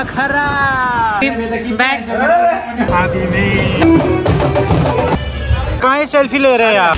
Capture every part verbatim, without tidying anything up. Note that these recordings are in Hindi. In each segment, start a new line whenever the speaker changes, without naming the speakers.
खरा बैग कहाँ सेल्फी ले रहे हैं आप?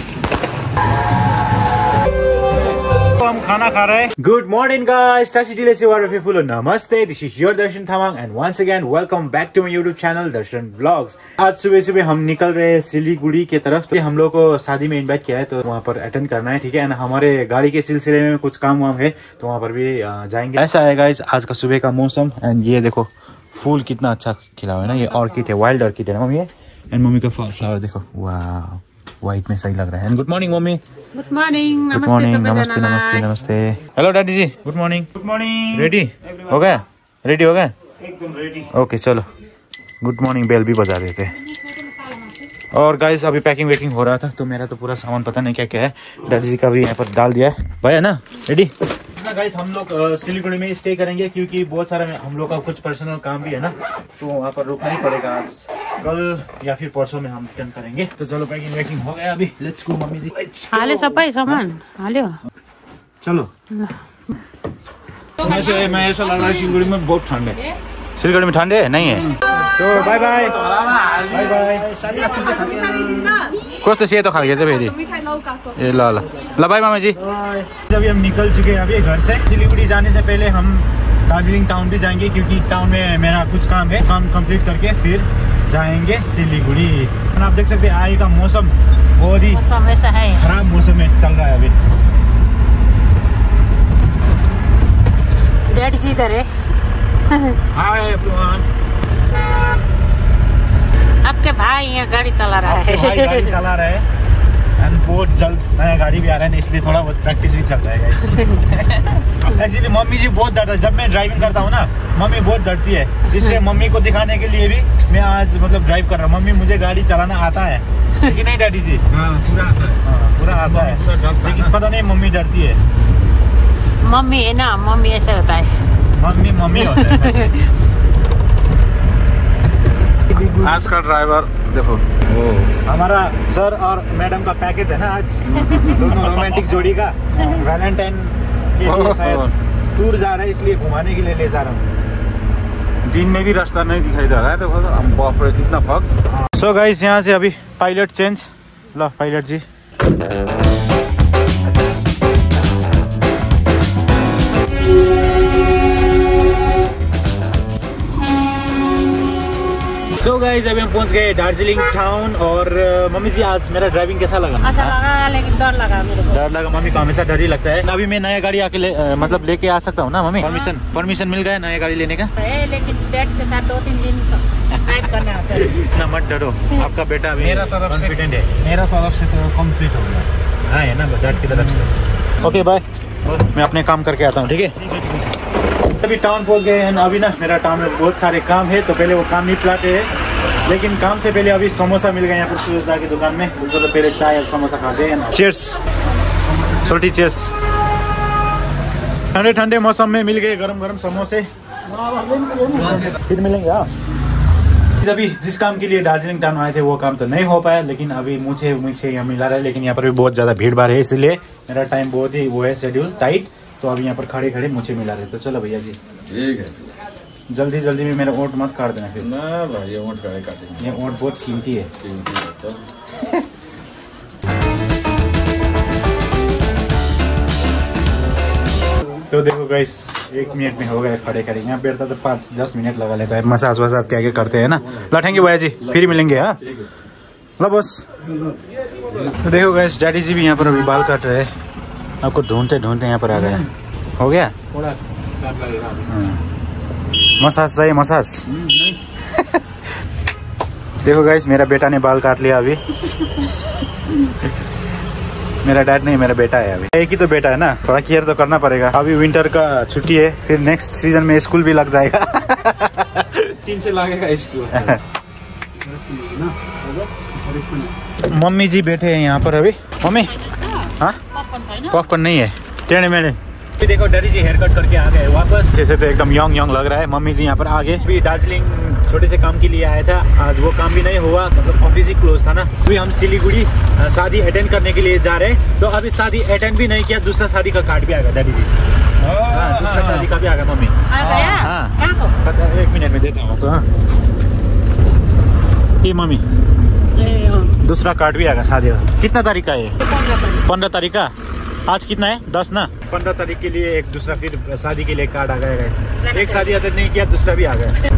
हम खाना खा रहे हैं। गुड मॉर्निंग गाइस, नमस्ते, this is your Darshan Tamang and once again welcome back to my YouTube channel Darshan vlogs. आज सुबह सुबह हम निकल रहे हैं सिलीगुड़ी की तरफ। तो हम लोग को शादी में इनवाइट किया है तो वहाँ पर अटेंड करना है, ठीक है। हमारे गाड़ी के सिलसिले में कुछ काम वाम है तो वहाँ पर भी जाएंगे। ऐसा है गाइस आज का सुबह का मौसम। एंड ये देखो फूल कितना अच्छा खिला हुआ है ना, ये ऑर्किड है, वाइल्ड ऑर्किड है ना मम्मी। एंड मम्मी का फ्लावर देखो, वाह व्हाइट में सही लग रहा है। And good morning mummy.
Good morning,
good morning, नमस्ते नमस्ते नमस्ते। Hello daddy ji, good morning. Good morning. Ready हो गया? रेडी हो गया? एकदम रेडी। ओके चलो, गुड मॉर्निंग बेल भी बजा रहे थे। और गाइस अभी पैकिंग वेकिंग हो रहा था तो मेरा तो पूरा सामान पता नहीं क्या क्या है, डैडी जी का भी यहाँ पर डाल दिया है भाई, है ना रेडी ना गाइस। हम लोग सिलीगुड़ी में स्टे करेंगे क्योंकि बहुत सारा हम लोग का कुछ पर्सनल काम भी है ना, तो वहाँ पर रुकना ही पड़ेगा। आज कल या फिर परसों में हम रिटर्न करेंगे। तो चलो पैकिंग वेकिंग हो गया अभी, लेट्स गो मम्मी जी।
हाले सबै सामान हाल्यो,
चलो। मैं मैं ऐसा लग रहा है सिलीगुड़ी में बहुत ठंड है। सिलीगुड़ी में ठंड है नहीं है तो बाय बाय बाय बाय। कस्तो सेतो खालको चाहिँ फेरि ए ल ल ल बाय मामा जी। जब हम निकल चुके हैं अभी घर से। सिलीगुड़ी जाने से पहले हम दार्जिलिंग टाउन भी जाएंगे क्योंकि टाउन में मेरा कुछ काम है, काम कंप्लीट करके फिर जाएंगे सिलीगुड़ी। आप देख सकते हैं आज का मौसम बहुत ही
मौसम ऐसा है,
खराब मौसम में चल रहा है अभी।
डैडी जी इधर है।
हाय एवरीवन,
आपके भाई यहाँ गाड़ी चला रहा है।
भाई गाड़ी चला रहा है एंड बहुत जल्द नया गाड़ी भी आ रहा है, इसलिए थोड़ा बहुत प्रैक्टिस भी चल रहा है गाइस। एक्चुअली मम्मी जी बहुत डरता है जब मैं ड्राइविंग करता हूँ ना, मम्मी बहुत डरती है, इसलिए मम्मी को दिखाने के लिए भी मैं आज मतलब ड्राइव कर रहा हूँ। मम्मी मुझे गाड़ी चलाना आता है लेकिन नहीं डैडी जी? हाँ पूरा आता है। हाँ पूरा आता है, लेकिन पता नहीं मम्मी डरती है।
मम्मी है ना, मम्मी ऐसा होता है, मम्मी
मम्मी होता है।
आज का ड्राइवर देखो,
ओ हमारा सर और मैडम का पैकेज है ना आज, दोनों रोमांटिक जोड़ी का वैलेंटाइन के लिए शायद टूर जा रहा है, इसलिए घुमाने के लिए ले जा रहा हूँ।
दिन में भी रास्ता नहीं दिखाई दे रहा है, देखो हम बाप रे कितना फक।
सो गाइस यहाँ से अभी पायलट चेंज। लो pilot ji. So so guys अभी हम पहुंच गए दार्जिलिंग टाउन। और मम्मी जी आज मेरा ड्राइविंग कैसा लगा?
अच्छा लगा, लेकिन डर लगा मेरे को।
डर लगा, मम्मी को हमेशा डर ही लगता है। अभी मैं नया गाड़ी आके ले, मतलब लेके आ सकता हूँ ना मम्मी? परमिशन परमिशन मिल गया नया गाड़ी लेने का?
ए, लेकिन डैड के साथ दो तीन दिन ड्राइव करना है
ना। मत डरो, आपका बेटा अभी
मेरा तरफ से
कॉन्फिडेंट है,
मेरा तरफ से तो कंप्लीट हो गया।
हाँ है ना डैड की तरफ से। ओके बाय, मैं अपने काम करके आता हूँ, ठीक है। अभी टाउन पहुंच गए हैं। अभी ना मेरा टाउन में बहुत सारे काम है तो पहले वो काम निपटाते हैं, लेकिन काम से पहले अभी समोसा मिल गए यहाँ पर सूरजदा की दुकान में, तो चलो पहले चाय और समोसा खाते हैं। Cheers, salty cheers. ठंडे ठंडे मौसम में मिल गए गरम गरम समोसे, फिर मिलेंगे। हाँ अभी जिस काम के लिए दार्जिलिंग टाउन आए थे वो काम तो नहीं हो पाया, लेकिन अभी मुझे मुझे यहाँ मिला रहा है, लेकिन यहाँ पर भी बहुत ज़्यादा भीड़ भाड़ है, इसलिए मेरा टाइम बहुत ही वो है शेड्यूल टाइट। तो अभी यहाँ पर खड़े खड़े मुझे मिला रहे। तो चलो भैया जी
ठीक है,
जल्दी जल्दी में मेरा ओट मत काट देना फिर
ना भाई, ये ओट काटे काटेंगे,
ये ओट बहुत कीमती है।
कीमती है तो।
तो देखो गाइस एक मिनट में हो गए खड़े खड़े। यहाँ बैठता तो पाँच दस मिनट लगा लेता है, मसाज वसाज क्या क्या करते हैं ना। लौटेंगे भैया जी, फिर मिलेंगे। हाँ लो बस। तो देखो गाइस डैडी जी भी यहाँ पर अभी बाल काट रहे हैं, आपको ढूंढते ढूंढते यहाँ पर आ गया। हो गया मसाज चाहिए, मसाज। देखो गाइस मेरा बेटा ने बाल काट लिया अभी। मेरा डैड नहीं, मेरा बेटा है अभी। एक ही तो बेटा है ना, थोड़ा केयर तो करना पड़ेगा। अभी विंटर का छुट्टी है, फिर नेक्स्ट सीजन में स्कूल भी लग जाएगा।
तीन से लगेगा स्कूल।
मम्मी जी बैठे हैं यहाँ पर अभी। मम्मी हाँ पॉपकॉर्न नहीं है, टेढ़े मेढ़े। देखो डैडी जी हेयर कट करके आ गए वापस। जैसे तो एकदम यंग यंग लग रहा है। मम्मी जी यहाँ पर आगे भी दार्जिलिंग छोटे से काम के लिए आया था, आज वो काम भी नहीं हुआ, मतलब ऑफिस ही क्लोज था ना। अभी हम सिलीगुड़ी शादी अटेंड करने के लिए जा रहे हैं। तो अभी शादी अटेंड भी नहीं किया, दूसरा शादी का कार्ड भी आ गया डैडी जी। हाँ, दूसरा शादी का भी आ गया मम्मी।
आ गया?
हाँ,
कहाँ को?
एक मिनट में देता हूँ। हाँ ये मम्मी, दूसरा कार्ड भी आ गया शादी का। कितना तारीख का है? पंद्रह तारीख का। आज कितना है? दस ना। पंद्रह तारीख के लिए एक दूसरा फिर शादी के लिए कार्ड आ गया। एक शादी अटेंड नहीं किया, दूसरा भी आ गया।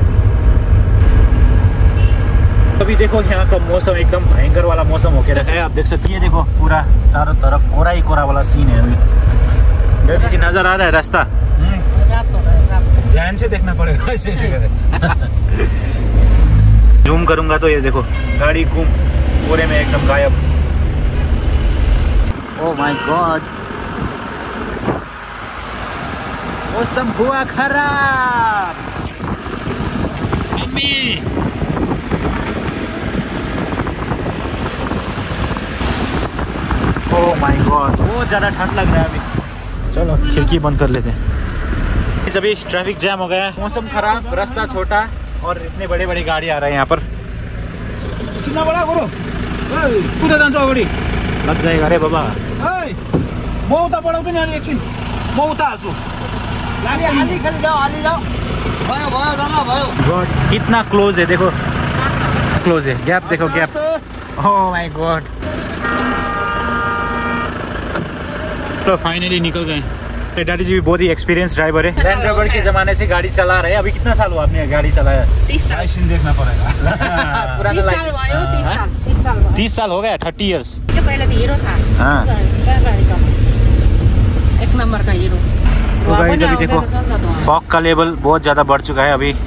अभी देखो यहाँ का मौसम एकदम भयंकर वाला मौसम होके रखा है। आप देख सकते हैं, देखो पूरा चारों तरफ कोरा ही कोरा वाला सीन है। अभी जैसे नजर आ रहा है रास्ता, ध्यान से देखना पड़ेगा। जूम करूंगा तो ये देखो गाड़ी घूम कोरे में एकदम गायब। ओह माय गॉड, मौसम हुआ खराब। मम्मी ओह माय गॉड, बहुत ज़्यादा ठंड लग रहा है अभी। चलो खिड़की बंद कर लेते हैं। अभी ट्रैफिक जैम हो गया है, मौसम खराब, रास्ता छोटा और इतने बड़े बड़े गाड़ी आ रहे हैं यहाँ पर। कितना बड़ा गुरु कुदा जान्छ अगाडि लग जाएगा। अरे बाबा मौता बढाउँदैन नि एकछिन, मौता हाल्छु। गॉड कितना क्लोज है, देखो क्लोज है, गैप देखो गैप। ओह माय गॉड, तो फाइनली निकल गए। डैडी जी भी बहुत ही एक्सपीरियंस ड्राइवर है, लैंड रोवर के जमाने से गाड़ी चला रहे हैं। अभी कितना साल हुआ आपने गाड़ी चलाया?
तीस साल।
देखना पड़ेगा।
तीस साल भयो, तीस साल, तीस साल भयो।
तीस साल हो गया, थर्टी इयर्स।
ये पहले तो हीरो था।
हाँ,
गाड़ी चला एक नंबर का हीरो।
तो गाइस अभी देखो फॉग का लेवल बहुत ज्यादा बढ़ चुका है अभी।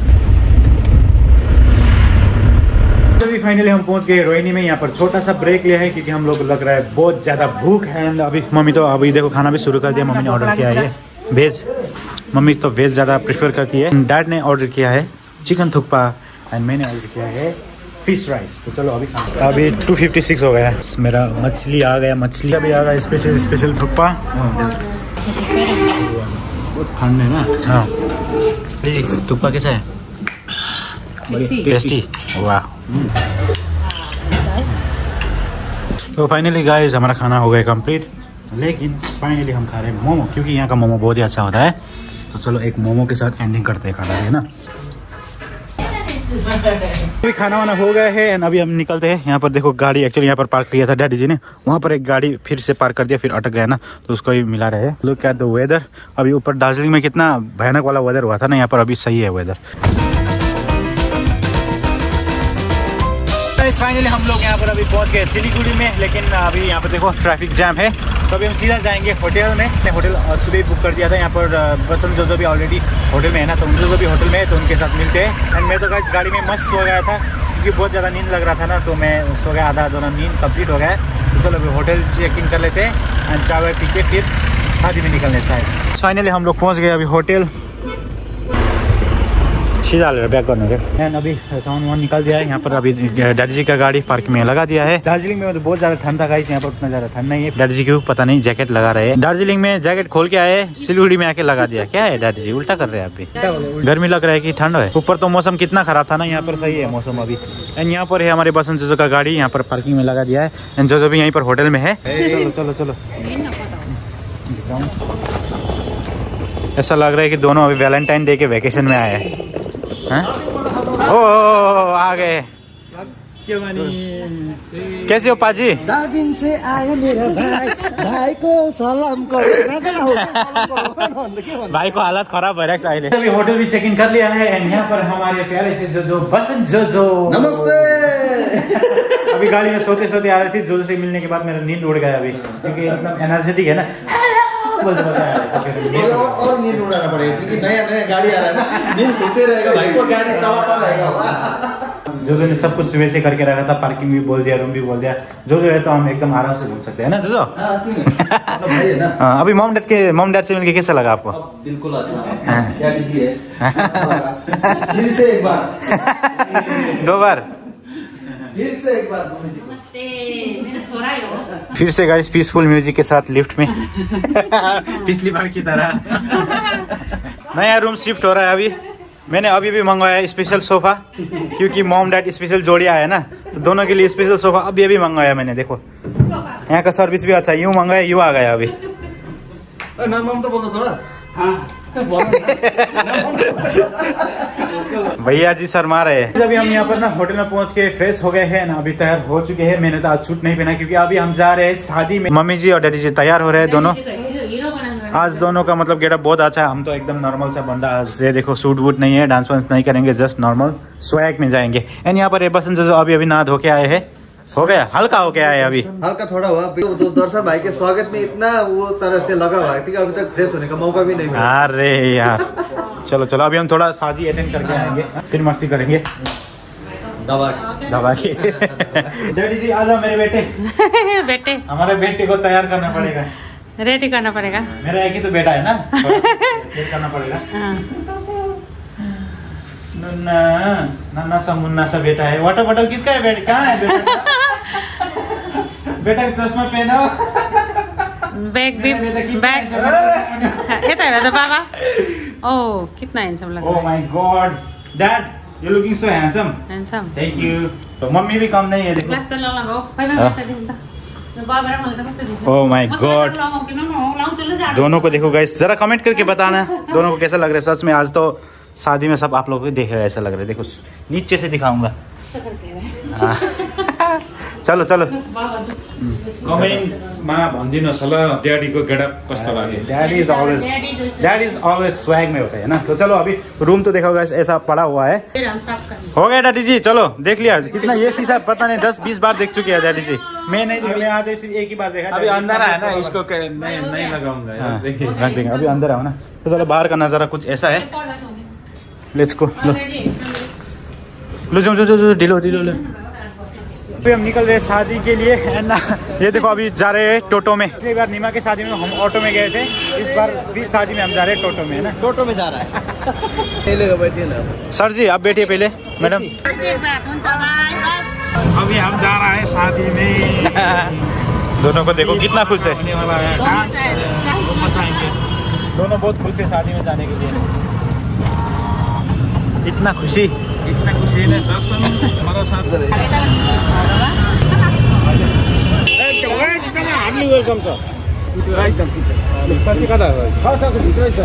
अभी फाइनली हम पहुंच गए रोहिणी में। यहाँ पर छोटा सा ब्रेक लिया है क्योंकि हम लोग लग रहा है बहुत ज़्यादा भूख है। अभी मम्मी तो अभी देखो खाना भी शुरू कर दिया। मम्मी ने ऑर्डर किया है वेज, मम्मी तो वेज ज़्यादा प्रेफर करती है। डैड ने ऑर्डर किया है चिकन थुक्पा एंड मैंने ऑर्डर किया है फिश राइस। तो चलो अभी खाना। अभी टू फिफ्टी सिक्स हो गया है। मेरा मछली आ गया, मछली अभी आ गया, स्पेशल स्पेशल थुक्पा। बहुत ठंड है ना। हाँ जी, थुक्पा कैसा है? टेस्टी, वाह। तो फाइनली गाइस हमारा खाना हो गया कंप्लीट, लेकिन फाइनली हम खा रहे हैं मोमो, क्योंकि यहाँ का मोमो बहुत ही अच्छा होता है। तो चलो एक मोमो के साथ एंडिंग करते हैं खाना, है ना। अभी खाना वाना हो गया है एंड अभी हम निकलते हैं। यहाँ पर देखो गाड़ी एक्चुअली यहाँ पर पार्क किया था डैडी जी ने, वहाँ पर एक गाड़ी फिर से पार्क कर दिया, फिर अटक गया ना, तो उसको ही मिला रहे। Look at the weather. अभी ऊपर दार्जिलिंग में कितना भयानक वाला वेदर हुआ था ना, यहाँ पर अभी सही है वेदर। फाइनली हम लोग यहाँ पर अभी पहुँच गए सिलीगुड़ी में, लेकिन अभी यहाँ पर देखो ट्रैफिक जैम है। तो अभी हम सीधा जाएंगे होटल में। मैं होटल सुबह बुक कर दिया था। यहाँ पर बसंत जो जो भी ऑलरेडी होटल में है ना, तो उनको जो भी होटल में है तो उनके साथ मिलते हैं। एंड मैं तो गाइस गाड़ी में मस्त सो गया था क्योंकि बहुत ज़्यादा नींद लग रहा था ना, तो मैं सो गया, आधा आधा नींद कंप्लीट हो गया। तो चलो अभी होटल चेक इन कर लेते हैं एंड चाय वाय पी के फिर शादी में निकलने शायद। फाइनली हम लोग पहुँच गए अभी होटल। सीधा बैक करने के एंड अभी सामान वामान निकाल दिया है। यहाँ पर अभी डैडी जी का गाड़ी पार्क में लगा दिया है। दार्जिलिंग में तो बहुत ज़्यादा ठंड था गाइस, यहाँ पर उतना ज़्यादा ठंड नहीं है। डैडी जी क्यों पता नहीं जैकेट लगा रहे हैं। दार्जिलिंग में जैकेट खोल के आए, सिलीगुड़ी में आके लगा दिया। क्या है डैडी जी, उल्टा कर रहे हैं अभी। गर्मी लग रहा है कि ठंड है? ऊपर तो मौसम कितना खराब था ना, यहाँ पर सही है मौसम अभी। एंड यहाँ पर है हमारे बसंत जोजो का गाड़ी, यहाँ पर पार्किंग में लगा दिया है। एंड जोजो भी यहीं पर होटल में है। चलो चलो चलो, ऐसा लग रहा है कि दोनों अभी वैलेंटाइन डे के वेकेशन में आए हैं। ओ, आ गए। कैसे हो पाजी?
दार्जिलिंग से आया मेरा भाई, भाई को सलाम करो।
भाई को हालत खराब है अहिले। अभी होटल भी चेक इन कर लिया है एंड यहाँ पर हमारे प्यारे से जो जो बसंत जो जो
नमस्ते।
अभी गाड़ी में सोते सोते आ रही थी। जो से मिलने के बाद मेरा नींद उड़ गया अभी, क्योंकि एकदम एनर्जेटिक है ना। बोलते बोलते
और, और नींद उड़ाना पड़ेगा क्योंकि नया नया गाड़ी आ रहा है ना, नींद खुलते रहेगा, भाई को गाड़ी चलाता रहेगा।
जो जो ने सब कुछ सुबह से करके रखा था, पार्किंग भी बोल दिया, रूम भी बोल दिया। जो जो है तो हम एकदम आराम से घूम सकते हैं ना जो जो।
भाई है ना।
हाँ, अभी मॉम डैड के मॉम डैड से मिलके कैसा लगा आपको?
बिल्कुल अच्छा है। क्या कीजिए फिर से एक बार,
दो बार
फिर से एक बार।
फिर से गाइस पीसफुल म्यूजिक के साथ लिफ्ट में पिछली बार की तरह नया रूम शिफ्ट हो रहा है अभी। मैंने अभी भी मंगवाया स्पेशल सोफा, क्योंकि मॉम डैड स्पेशल जोड़ी आया ना, तो दोनों के लिए स्पेशल सोफा अभी अभी मंगवाया मैंने। देखो यहाँ का सर्विस भी अच्छा, यूँ मंगाया यूँ आ गया अभी।
नाम तो बोल दो थोड़ा।
भैया जी शर्मा रहे हैं। अभी हम यहाँ पर ना होटल में पहुँच के फ्रेश हो गए हैं ना, अभी तैयार हो चुके हैं। मैंने तो आज सूट नहीं पहना क्योंकि अभी हम जा रहे हैं शादी में। मम्मी जी और डैडी जी तैयार हो रहे हैं दोनों। आज दोनों का मतलब गेटअप बहुत अच्छा है। हम तो एकदम नॉर्मल सा बंदा आज से, देखो सूट वूट नहीं है, डांस वांस नहीं करेंगे, जस्ट नॉर्मल स्वैग में जाएंगे। एंड यहाँ पर बसन जो अभी अभी नहा धो के आए हैं, हो गया हल्का हो के आए अभी,
हल्का थोड़ा हुआ। तो दर्शन भाई के स्वागत में इतना वो तरह से लगा हुआ है कि अभी तक फ्रेश होने का मौका भी नहीं मिला।
अरे यार चलो चलो अभी हम थोड़ा शादी अटेंड करके आएंगे, फिर मस्ती करेंगे
दबा
दबा के। डैडी जी आ जाओ मेरे बेटे।
बेटे
हमारे बेटे को तैयार करना पड़ेगा,
रेडी करना पड़ेगा।
मेरा एक ही तो बेटा है ना, करना पड़ेगा। नन्ना नन्ना सा मुन्ना सा बेटा है। वाटर बॉटल किसका है बेटा? कहाँ है बेटा? बेटा चश्मा पहना।
बैग भी बैग ये तो बाबा। ओह कितना हैंडसम लग रहा है।
Oh my god dad you looking so handsome.
Handsome
thank you. तो मम्मी भी कम नहीं है देखो।
ग्लास तो लगाओ पहले बेटा देखो तो बाबा रे मला कसं दिसतं।
ओह माय गॉड दोनों को देखो गाइस, जरा कमेंट करके बताना दोनों को कैसा लग रहा है। सच में आज तो शादी में सब आप लोगों को देखेगा ऐसा लग रहा है। देखो नीचे से दिखाऊंगा। चलो चलो
कमेन्टमा भनिदिनुहोस् ल ड्याडीको गेटअप कस्तो लाग्यो।
Daddy is always daddy is always swag में होता है ना। तो चलो अभी रूम तो देखा गाइस ऐसा पड़ा हुआ है। हो गया डैडी जी, चलो देख लिया कितना ये शीशा पता नहीं दस बीस बार देख चुके हैं डैडी जी। मैं नहीं देख लिया, आते एक ही बार देखा।
अभी अंदर है ना, इसको नहीं नहीं लगाऊंगा यार, देखिए
रख देंगे अभी अंदर आओ ना। तो चलो बाहर का नजारा कुछ ऐसा है। Let's go. लो लो जो जो जो ढीलो ढीलो लो। अभी हम निकल रहे हैं शादी के लिए है ना। ये देखो अभी जा रहे हैं टोटो में। पिछली बार नीमा के शादी में हम ऑटो में गए थे, इस बार भी शादी में हम जा रहे हैं टोटो में है ना।
टोटो में जा रहा है। बैठिए ना सर
जी, आप बैठिए पहले मैडम।
अभी हम जा रहे हैं शादी में।
दोनों को देखो कितना खुश है,
होने वाला है, डांस मचाएंगे।
दोनों बहुत खुश है शादी में जाने के लिए। इतना खुशी
इतना खुशी है दर्शन हमारा साथ
हार्डली वेलकम छ एकदम ससी कता छ छ भित्रै छ।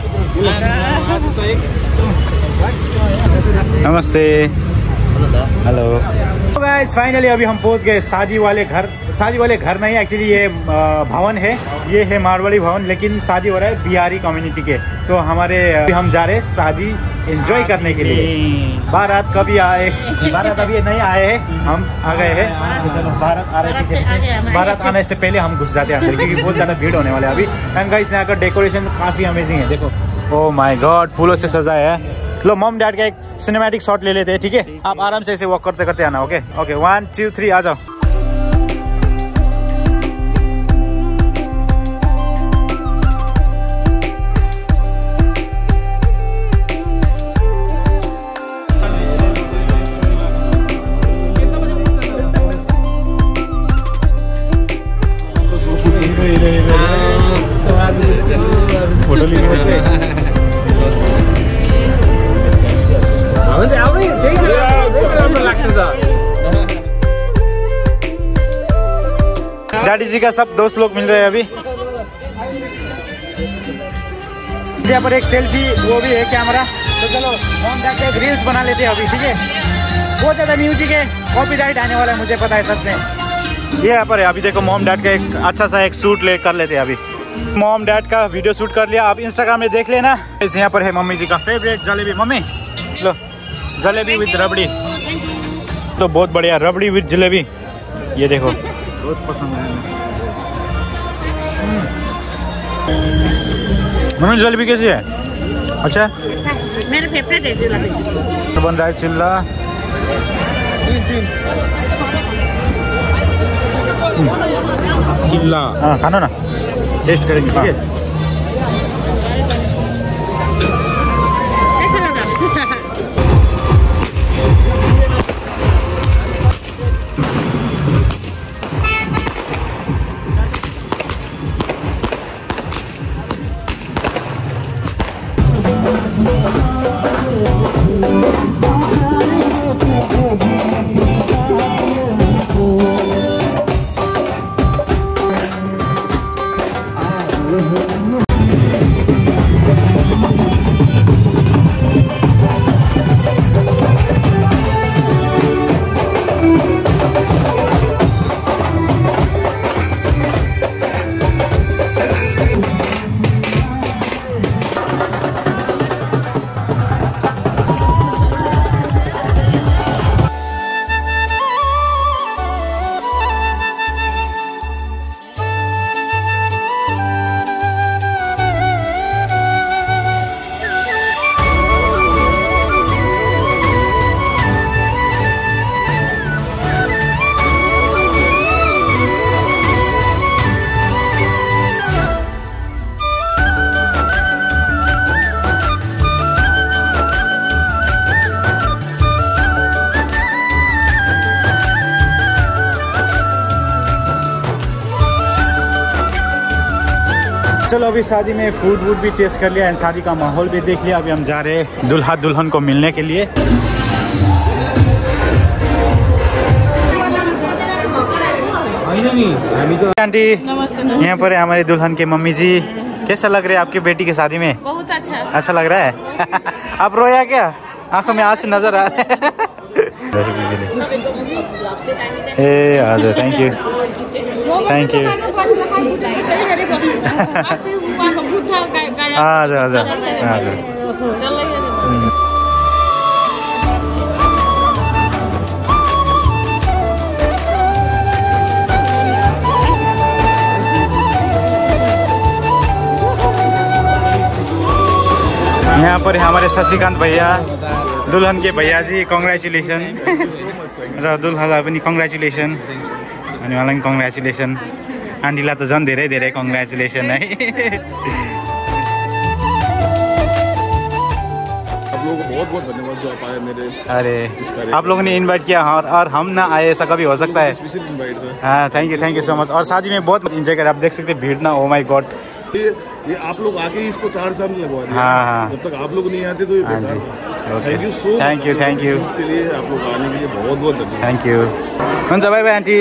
नमस्ते हेलो गाइस, फाइनली अभी हम पहुंच गए शादी वाले घर। शादी वाले घर नहीं, एक्चुअली ये भवन है, ये है मारवाड़ी भवन, लेकिन शादी हो रहा है बिहारी कम्युनिटी के। तो हमारे हम जा रहे हैं शादी एंजॉय करने के लिए। बारात कभी आए, बारात अभी नहीं आए हैं, हम आ गए हैं। चलो बारात आ रहे थे, बारात आने से पहले हम घुस जाते हैं अंदर क्योंकि बहुत ज़्यादा भीड़ होने वाले है अभी। एंड गाइस यहाँ का डेकोरेशन काफ़ी अमेजिंग है, देखो। ओह माय गॉड फूलों से सजाया है। लो मॉम डैड का एक सिनेमैटिक शॉट ले लेते हैं, ठीक है? आप आराम से ऐसे वॉक करते करते आना। Okay okay one two three आ जाओ। डैडी जी का सब दोस्त लोग मिल रहे हैं अभी। यहाँ पर एक सेल्फी वो भी है कैमरा। तो चलो मॉम डैड का एक रील्स बना लेते हैं अभी, ठीक है? बहुत ज़्यादा म्यूजिक है, कॉपीराइट आने वाला है मुझे पता है सच में। ये यहाँ पर है अभी, देखो मॉम डैड का एक अच्छा सा एक शूट ले कर लेते हैं अभी। मॉम डैड का वीडियो शूट कर लिया, आप इंस्टाग्राम में देख लेना। इस यहाँ पर है मम्मी जी का फेवरेट जलेबी। मम्मी लो जलेबी विद रबड़ी, तो बहुत बढ़िया रबड़ी विद जलेबी। ये देखो
बहुत पसंद है
मम्मी। जलेबी कैसी है? अच्छा
मेरे फेवरेट है जलेबी।
तो बन रहा है चिल्ला।
चिल्ला
हाँ खाना ना, टेस्ट करेंगे, ठीक है?
कैसा लगा?
चलो अभी शादी में फूड वूड भी टेस्ट कर लिया एंड शादी का माहौल भी देख लिया। अभी हम जा रहे हैं दुल्हा दुल्हन को मिलने के लिए। आंटी यहाँ पर है हमारी दुल्हन के मम्मी जी। कैसा लग रहा है आपकी बेटी की शादी में?
बहुत अच्छा।
अच्छा लग रहा है। आप रोया क्या? आंखों में आंसू नजर आ रहे हैं। ए हजुर थैंक यू थैंक यू। हजुर हजुर हजुर। यहाँ पर हमारे शशिकांत भैया दुल्हन के भैया जी कङ्ग्रेचुलेसन र दुल्हालाई पनि कङ्ग्रेचुलेसन अनि उहाँलाई पनि कङ्ग्रेचुलेसन। आन्टीलाई त झन् धेरै धेरै कङ्ग्रेचुलेसन है।
आप लोगों को बहुत बहुत धन्यवाद जो आप आए मेरे।
अरे आप लोगों ने इनवाइट किया और, और हम ना आए ऐसा कभी हो सकता है? हाँ thank you thank you so much. और शादी में बहुत इंजॉय करें। आप देख सकते हैं भीड़ ना, ओ माय गॉड।
ये, ये आप लोग आके ही इसको चार चांद लगवा दिए।
हाँ हाँ
जब तक आप लोग नहीं आते तो ये
हाँ जी।
Thank you so
thank you thank you
इसके लिए आप लोग आने के लिए बहुत बहुत धन्यवाद।
Thank you. हुन्छ बाई बाई आन्टी।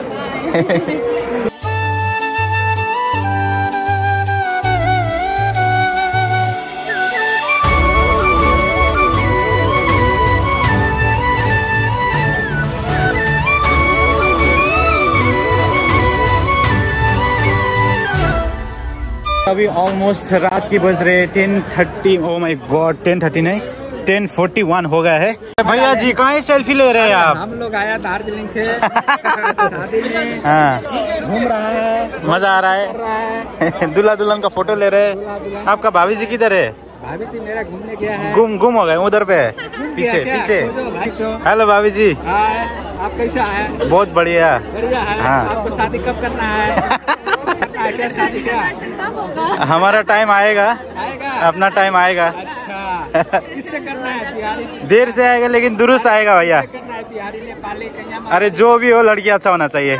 अभी ऑलमोस्ट रात की बज रहे ten thirty. Oh my god ten thirty नहीं टेन फोर्टी वन हो गया है। भैया जी कहाँ सेल्फी ले रहे हैं आप?
हम लोग आया दार्जिलिंग से शादी में।
हाँ
घूम रहा है,
मजा आ रहा है। दूल्हा दुल्हन का फोटो ले रहे हैं। आपका भाभी जी किधर है?
भाभी जी मेरा घूमने गया है।
गुम गुम हो गए उधर पे पीछे पीछे। हेलो भाभी जी
आप कैसा है?
बहुत बढ़िया
बढ़िया है।
हाँ।
आपको शादी कब करना है? क्या शादी का?
हमारा टाइम आएगा,
आएगा
अपना टाइम आएगा।
अच्छा किससे करना है? तिहारी
देर से आएगा लेकिन दुरुस्त आएगा भैया।
करना है तिहारी नेपाली कन्या।
अरे जो भी हो लड़की अच्छा होना चाहिए।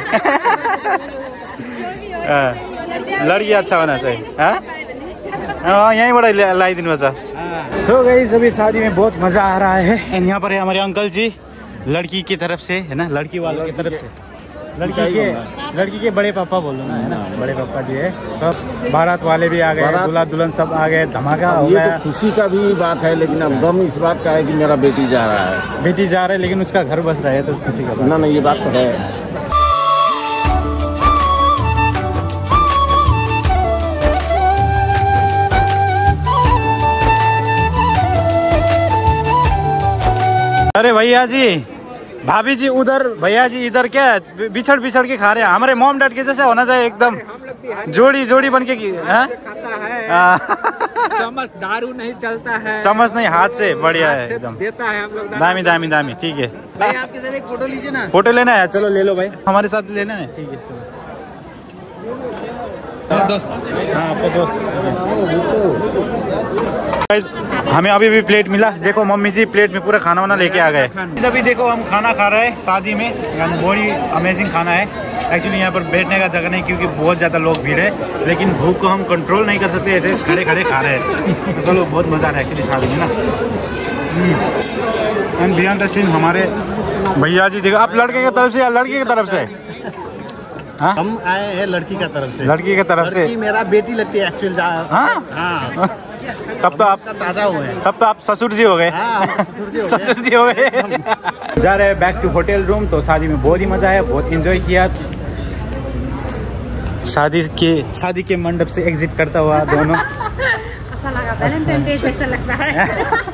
लड़की अच्छा होना चाहिए। हाँ यहीं बड़ा लाइदिनु पर्छ। तो गाइस अभी शादी में बहुत मजा आ रहा है एंड यहाँ पर है हमारे अंकल जी लड़की की तरफ से है ना, लड़की वालों की तरफ से। लड़की के लड़की के बड़े पापा बोल दो ना, है ना, बड़े पापा जी है। तो बारात वाले भी आ गए, दूल्हा दुल्हन सब आ गए, धमाका हो गया।
ये तो खुशी का भी बात है लेकिन अब गम इस बात का है कि मेरा बेटी जा रहा है।
बेटी जा रहा है लेकिन उसका घर बस रहा है तो खुशी का बात।
ना ना ये बात तो है।
अरे भैया जी भाभी जी उधर, भैया जी इधर क्या बिछड़ बिछड़ के खा रहे हैं। हमारे मॉम डैड के जैसे होना चाहिए एकदम जोड़ी जोड़ी बन के।
चम्मच दारू नहीं चलता है,
चम्मच नहीं हाथ से बढ़िया है एकदम
देता है हम लोग।
दामी दामी दामी। ठीक है
भाई आपके साथ एक फोटो लीजिए ना।
फोटो लेना है? चलो ले लो भाई, हमारे साथ लेना है। ठीक है चलो।
दोस्त
हाँ आपका दोस्त। हमें अभी भी प्लेट मिला। देखो मम्मी जी प्लेट में पूरा खाना वाना लेके आ गए। अभी देखो हम खाना खा रहे हैं शादी में, बड़ी अमेजिंग खाना है। एक्चुअली यहाँ पर बैठने का जगह नहीं क्योंकि बहुत ज़्यादा लोग भीड़ है, लेकिन भूख को हम कंट्रोल नहीं कर सकते, ऐसे खड़े खड़े खा रहे हैं। तो चलो बहुत मज़ा आ रहा है एक्चुअली शादी में ना। एंड बिहान द सीन हमारे भैया जी देखो। आप लड़के की तरफ से या लड़की की तरफ से? हाँ
हम आए हैं लड़की का तरफ से।
लड़की की तरफ से?
मेरा बेटी लगती है एक्चुअल।
हाँ
हाँ
तब तो आप
चाचा हुए हैं।
तब तो आप ससुर जी हो गए। ससुर जी हो गए। जा रहे हैं बैक टू होटल रूम। तो शादी में बहुत ही मजा आया, बहुत एंजॉय किया। शादी के शादी के मंडप से एग्जिट करता हुआ दोनों।
अच्छा लगा, वैलेंटाइन डे जैसा लगता है।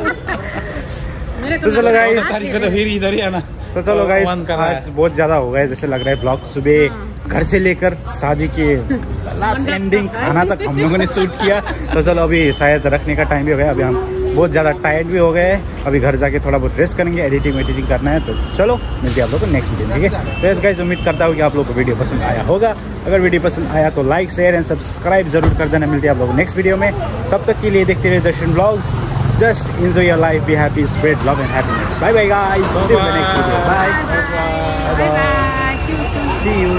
तो चलो गाइस,
तो फिर इधर ही आना।
तो चलो गाइस आज बहुत ज्यादा हो गया जैसे लग रहा है ब्लॉग। सुबह घर से लेकर शादी के लास्ट एंडिंग खाना तक हम लोगों ने शूट किया। तो चलो अभी शायद रखने का टाइम भी हो गया। अभी हम बहुत ज़्यादा टायर्ड भी हो गए। अभी घर जाके थोड़ा बहुत रेस्ट करेंगे, एडिटिंग वेडिटिंग करना है। तो चलो मिलते हैं आप लोग को नेक्स्ट वीडियो। ठीक है तो गाइस उम्मीद करता हूँ कि आप लोग को वीडियो पसंद आया होगा। अगर वीडियो पसंद आया तो लाइक शेयर एंड सब्सक्राइब जरूर कर देना। मिलते हैं आप लोग नेक्स्ट वीडियो में। तब तक के लिए देखते रहिए Darshan blogs. Just enjoy your life, be happy, spread love and happiness. Bye bye guys. See you in the next video. Bye. Bye bye. See you soon. See you.